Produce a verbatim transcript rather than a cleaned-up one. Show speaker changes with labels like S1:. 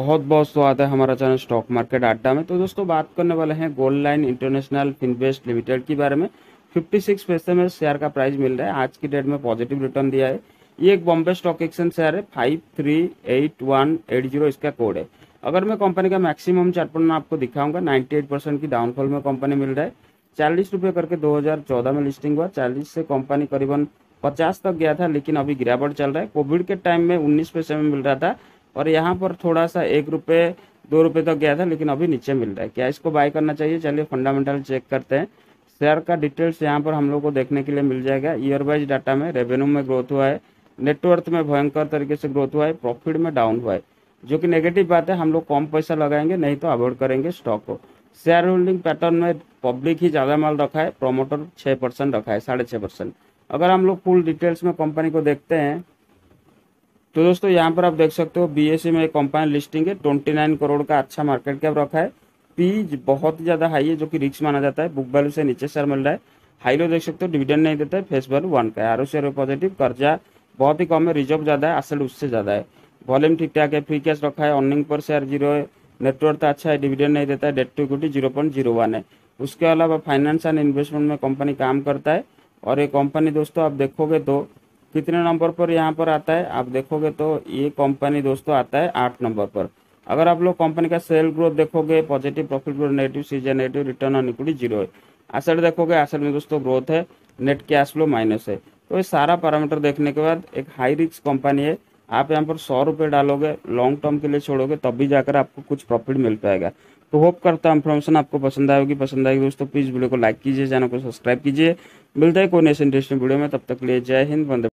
S1: बहुत बहुत स्वागत है हमारा चैनल स्टॉक मार्केट अड्डा में। तो दोस्तों बात करने वाले हैं Gold Line International Finvest Limited के बारे में। छप्पन पैसे में शेयर का प्राइस मिल रहा है। आज की डेट में पॉजिटिव रिटर्न दिया है। ये एक बॉम्बे स्टॉक एक्सचेंज शेयर है। Five three eight one eight zero इसका कोड है। अगर मैं कंपनी का मैक्सिमम चार्ट पर आपको दिखाऊंगा, नाइन्टी एट परसेंट की डाउनफॉल में कंपनी मिल रहा है। चालीस रुपये करके दो हज़ार चौदह में लिस्टिंग हुआ। चालीस से कंपनी करीबन पचास तक गया था, लेकिन अभी गिरावट चल रहा है। कोविड के टाइम में उन्नीस पैसे में मिल रहा था और यहाँ पर थोड़ा सा एक रुपये दो रुपये तक गया था, लेकिन अभी नीचे मिल रहा है। क्या इसको बाय करना चाहिए? चलिए फंडामेंटल चेक करते हैं। शेयर का डिटेल्स यहाँ पर हम लोग को देखने के लिए मिल जाएगा। ईयर वाइज डाटा में रेवेन्यू में ग्रोथ हुआ है, नेटवर्थ में भयंकर तरीके से ग्रोथ हुआ है, प्रॉफिट में डाउन हुआ है, जो कि नेगेटिव बात है। हम लोग कम पैसा लगाएंगे, नहीं तो अवॉइड करेंगे स्टॉक को। शेयर होल्डिंग पैटर्न में पब्लिक ही ज़्यादा माल रखा है, प्रोमोटर छः परसेंट रखा है, साढ़े छः परसेंट। अगर हम लोग फुल डिटेल्स में कंपनी को देखते हैं तो दोस्तों यहाँ पर आप देख सकते हो बीएसई में एक कंपनी लिस्टिंग है। उनतीस करोड़ का अच्छा मार्केट कैप रखा है। पी बहुत ज़्यादा हाई है, जो कि रिस्क माना जाता है। बुक वैल्यू से नीचे शेयर मिल रहा है। हाई लो देख सकते हो, डिविडेंड नहीं देता है। फेस वैल्यू वन का है। आर ओ शेयर पॉजिटिव, कर्जा बहुत ही कम है, रिजर्व ज़्यादा है, असेट उससे ज़्यादा है। वॉल्यूम ठीक ठाक है, फ्री कैश रखा है, अर्निंग पर शेयर जीरो है, नेटवर्थ अच्छा है, डिविडेंड नहीं देता है, debt to equity zero point zero one है। उसके अलावा फाइनेंस एंड इन्वेस्टमेंट में कंपनी काम करता है। और ये कंपनी दोस्तों आप देखोगे तो कितने नंबर पर यहाँ पर आता है, आप देखोगे तो ये कंपनी दोस्तों आता है आठ नंबर पर। अगर आप लोग कंपनी का सेल ग्रोथ देखोगे, positive, profit growth negative, season negative, return on equity zero है। एसेट देखोगे, एसेट में दोस्तों ग्रोथ है, नेट कैश फ्लो माइनस है। तो ये सारा पैरामीटर देखने के बाद एक हाई रिस्क कंपनी है। आप यहाँ पर सौ रुपये डालोगे, लॉन्ग टर्म के लिए छोड़ोगे, तब भी जाकर आपको कुछ प्रॉफिट मिल पाएगा। तो होप करता हूँ इन्फॉर्मेशन आपको पसंद आएगी। पसंद आएगी दोस्तों प्लीज़ वीडियो को लाइक कीजिए, चैनल को सब्सक्राइब कीजिए। मिलता है कोई नेक्स्ट इंटरेस्टिंग वीडियो में, तब तक के लिए जय हिंद, वंदे।